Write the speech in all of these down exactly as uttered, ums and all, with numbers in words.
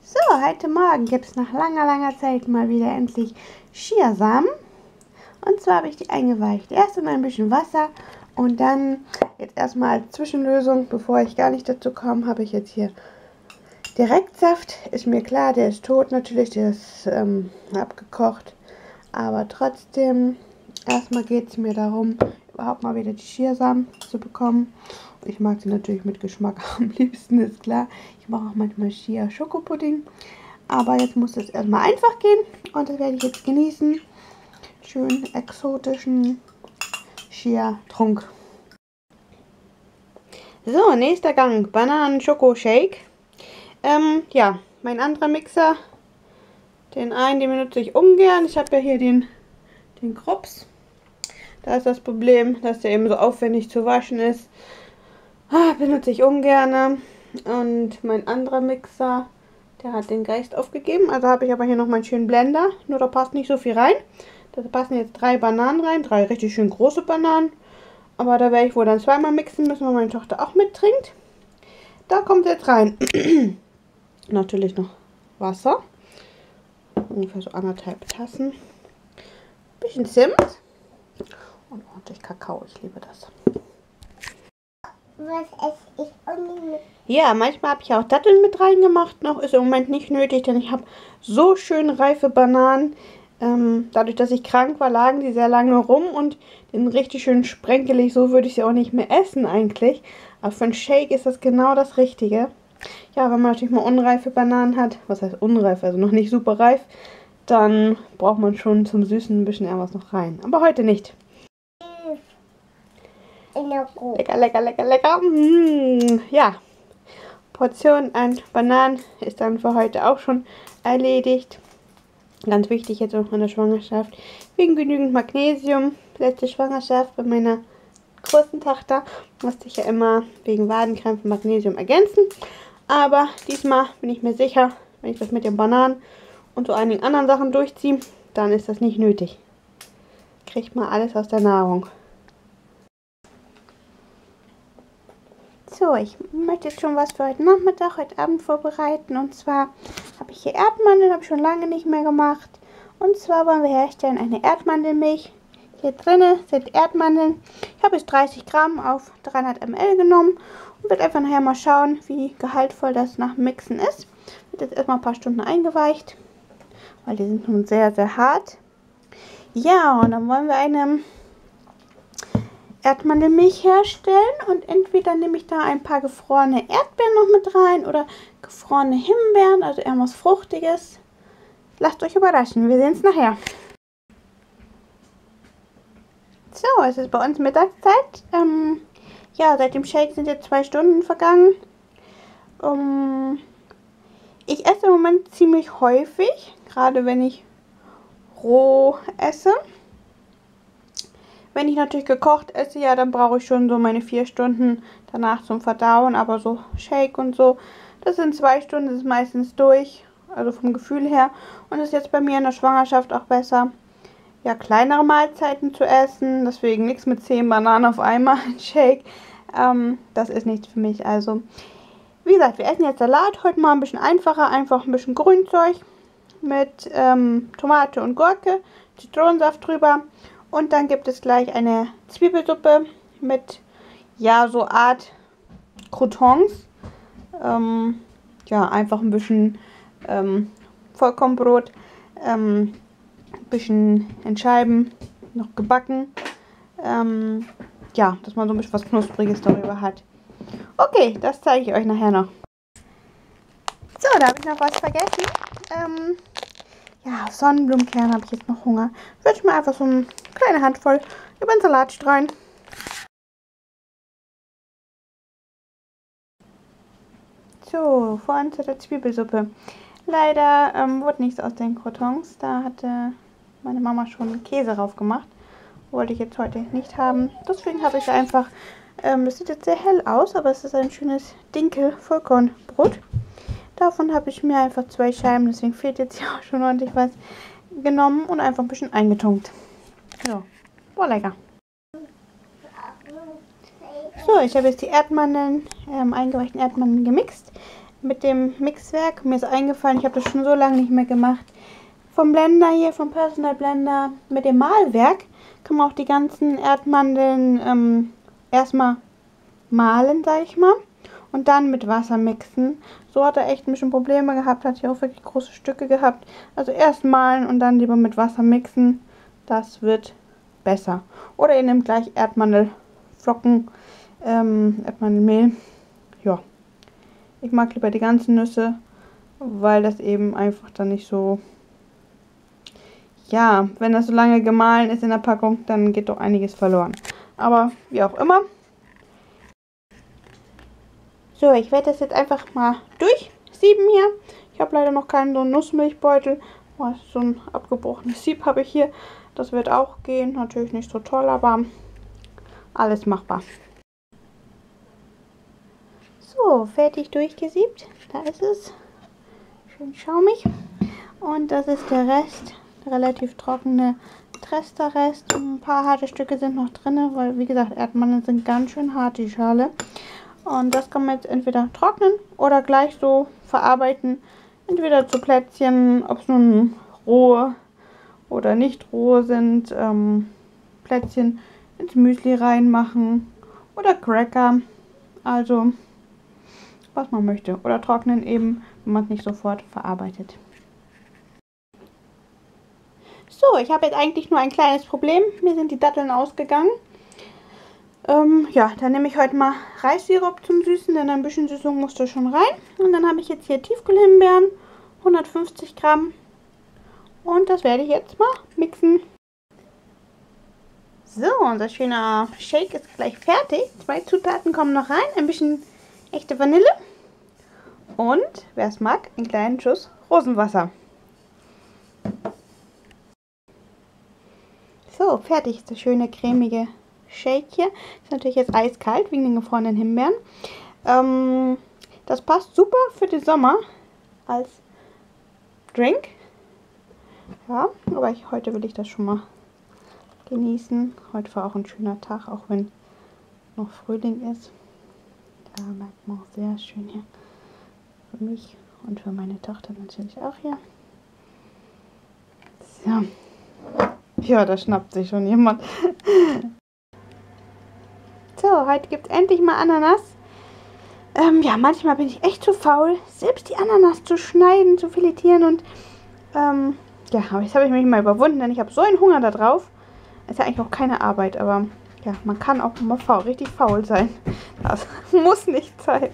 So, heute Morgen gibt es nach langer, langer Zeit mal wieder endlich Chiasamen. Und zwar habe ich die eingeweicht. Erst in ein bisschen Wasser und dann jetzt erstmal als Zwischenlösung, bevor ich gar nicht dazu komme, habe ich jetzt hier Direktsaft. Ist mir klar, der ist tot natürlich, der ist ähm, abgekocht. Aber trotzdem, erstmal geht es mir darum, überhaupt mal wieder die Chiasamen zu bekommen. Ich mag sie natürlich mit Geschmack am liebsten, ist klar. Ich mache auch manchmal Chia-Schokopudding. Aber jetzt muss es erstmal einfach gehen. Und das werde ich jetzt genießen. Schön exotischen Chia-Trunk. So, nächster Gang. Bananen-Schoko-Shake. Ähm, ja, mein anderer Mixer. Den einen, den benutze ich ungern. Ich habe ja hier den, den Krups. Da ist das Problem, dass der eben so aufwendig zu waschen ist. Ah, benutze ich ungern. Und mein anderer Mixer, der hat den Geist aufgegeben. Also habe ich aber hier noch meinen schönen Blender. Nur da passt nicht so viel rein. Da passen jetzt drei Bananen rein. Drei richtig schön große Bananen. Aber da werde ich wohl dann zweimal mixen müssen, weil meine Tochter auch mittrinkt. Da kommt jetzt rein. Natürlich noch Wasser. Ungefähr so anderthalb Tassen. Bisschen Zimt. Und ordentlich Kakao. Ich liebe das. Was esse ich auch nicht mit? Ja, manchmal habe ich auch Datteln mit reingemacht. Noch ist im Moment nicht nötig, denn ich habe so schön reife Bananen. Ähm, dadurch, dass ich krank war, lagen die sehr lange rum und den richtig schön sprenkelig. So würde ich sie auch nicht mehr essen eigentlich. Aber für einen Shake ist das genau das Richtige. Ja, wenn man natürlich mal unreife Bananen hat, was heißt unreif, also noch nicht super reif, dann braucht man schon zum Süßen ein bisschen eher was noch rein. Aber heute nicht. Lecker, lecker, lecker, lecker. Mmh, ja, Portion an Bananen ist dann für heute auch schon erledigt. Ganz wichtig jetzt auch in der Schwangerschaft. Wegen genügend Magnesium. Letzte Schwangerschaft bei meiner großen Tochter musste ich ja immer wegen Wadenkrämpfen Magnesium ergänzen. Aber diesmal bin ich mir sicher, wenn ich das mit den Bananen und so einigen anderen Sachen durchziehe, dann ist das nicht nötig. Kriegt man alles aus der Nahrung. So, ich möchte jetzt schon was für heute Nachmittag, heute Abend vorbereiten. Und zwar habe ich hier Erdmandeln, habe ich schon lange nicht mehr gemacht. Und zwar wollen wir herstellen eine Erdmandelmilch. Hier drinnen sind Erdmandeln. Ich habe jetzt dreißig Gramm auf dreihundert Milliliter genommen und werde einfach nachher mal schauen, wie gehaltvoll das nach dem Mixen ist. Wird jetzt erstmal ein paar Stunden eingeweicht, weil die sind nun sehr, sehr hart. Ja, und dann wollen wir eine Erdmandelmilch herstellen und entweder nehme ich da ein paar gefrorene Erdbeeren noch mit rein oder gefrorene Himbeeren, also eher was Fruchtiges. Lasst euch überraschen, wir sehen es nachher. So, es ist bei uns Mittagszeit. Ähm, ja, seit dem Shake sind jetzt zwei Stunden vergangen. Um, ich esse im Moment ziemlich häufig, gerade wenn ich roh esse. Wenn ich natürlich gekocht esse, ja, dann brauche ich schon so meine vier Stunden danach zum Verdauen. Aber so Shake und so, das sind zwei Stunden, das ist meistens durch. Also vom Gefühl her. Und ist jetzt bei mir in der Schwangerschaft auch besser, ja, kleinere Mahlzeiten zu essen. Deswegen nichts mit zehn Bananen auf einmal, ein Shake. Ähm, das ist nichts für mich. Also, wie gesagt, wir essen jetzt Salat. Heute mal ein bisschen einfacher. Einfach ein bisschen Grünzeug mit ähm, Tomate und Gurke. Zitronensaft drüber. Und dann gibt es gleich eine Zwiebelsuppe mit, ja, so Art Croutons. Ähm, ja, einfach ein bisschen ähm, Vollkornbrot, ähm, ein bisschen in Scheiben noch gebacken. Ähm, ja, dass man so ein bisschen was Knuspriges darüber hat. Okay, das zeige ich euch nachher noch. So, da habe ich noch was vergessen. Ähm, ja, Sonnenblumenkerne habe ich jetzt noch Hunger. Würde ich mal einfach so eine kleine Handvoll über den Salat streuen. So, voran zu der Zwiebelsuppe. Leider ähm, wurde nichts aus den Croutons. Da hatte meine Mama schon Käse drauf gemacht. Wollte ich jetzt heute nicht haben. Deswegen habe ich einfach, ähm, das sieht jetzt sehr hell aus, aber es ist ein schönes Dinkel-Vollkornbrot. Davon habe ich mir einfach zwei Scheiben, deswegen fehlt jetzt hier auch schon ordentlich was, genommen und einfach ein bisschen eingetunkt. So, boah, lecker. So, ich habe jetzt die Erdmandeln, ähm, eingeweichten Erdmandeln gemixt. mit dem Mixwerk. Mir ist eingefallen, ich habe das schon so lange nicht mehr gemacht. Vom Blender hier, vom Personal Blender mit dem Mahlwerk kann man auch die ganzen Erdmandeln ähm, erstmal mahlen, sage ich mal. Und dann mit Wasser mixen. So hat er echt ein bisschen Probleme gehabt, hat hier auch wirklich große Stücke gehabt. Also erst mahlen und dann lieber mit Wasser mixen. Das wird besser. Oder ihr nehmt gleich Erdmandelflocken, ähm, Erdmandelmehl. Ja, ich mag lieber die ganzen Nüsse, weil das eben einfach dann nicht so... Ja, wenn das so lange gemahlen ist in der Packung, dann geht doch einiges verloren. Aber wie auch immer. So, ich werde das jetzt einfach mal durchsieben hier. Ich habe leider noch keinen so einen Nussmilchbeutel. Oh, so ein abgebrochenes Sieb habe ich hier. Das wird auch gehen. Natürlich nicht so toll, aber alles machbar. So, fertig durchgesiebt. Da ist es. Schön schaumig. Und das ist der Rest. Der relativ trockene Tresterrest. Ein paar harte Stücke sind noch drin, weil wie gesagt, Erdmandeln sind ganz schön hart, die Schale. Und das kann man jetzt entweder trocknen oder gleich so verarbeiten. Entweder zu Plätzchen, ob es nun rohe oder nicht rohe sind. Ähm, Plätzchen ins Müsli reinmachen oder Cracker. Also was man möchte. Oder trocknen eben, wenn man es nicht sofort verarbeitet. So, ich habe jetzt eigentlich nur ein kleines Problem. Mir sind die Datteln ausgegangen. Ähm, ja, dann nehme ich heute mal Reissirup zum Süßen, denn ein bisschen Süßung muss da schon rein. Und dann habe ich jetzt hier Tiefkühlhimbeeren, hundertfünfzig Gramm. Und das werde ich jetzt mal mixen. So, unser schöner Shake ist gleich fertig. Zwei Zutaten kommen noch rein. Ein bisschen echte Vanille. Und, wer es mag, einen kleinen Schuss Rosenwasser. So, fertig ist das schöne cremige Shake hier. Ist natürlich jetzt eiskalt wegen den gefrorenen Himbeeren. Ähm, das passt super für den Sommer als Drink. Ja, aber ich, heute will ich das schon mal genießen. Heute war auch ein schöner Tag, auch wenn noch Frühling ist. Da merkt man auch sehr schön hier. Für mich und für meine Tochter natürlich auch hier. So. Ja, da schnappt sich schon jemand. So, heute gibt es endlich mal Ananas. Ähm, ja, manchmal bin ich echt zu faul, selbst die Ananas zu schneiden, zu filetieren. Und ähm, ja, aber jetzt habe ich mich mal überwunden, denn ich habe so einen Hunger da drauf. Ist ja eigentlich auch keine Arbeit, aber ja, man kann auch mal faul, richtig faul sein. Das muss nicht sein.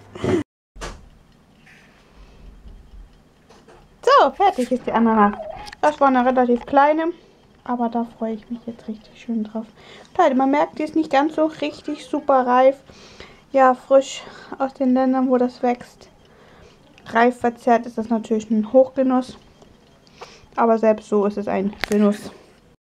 So, fertig ist die Ananas. Das war eine relativ kleine. Aber da freue ich mich jetzt richtig schön drauf. Leute, man merkt, die ist nicht ganz so richtig super reif. Ja, frisch aus den Ländern, wo das wächst. Reif verzehrt ist das natürlich ein Hochgenuss. Aber selbst so ist es ein Genuss.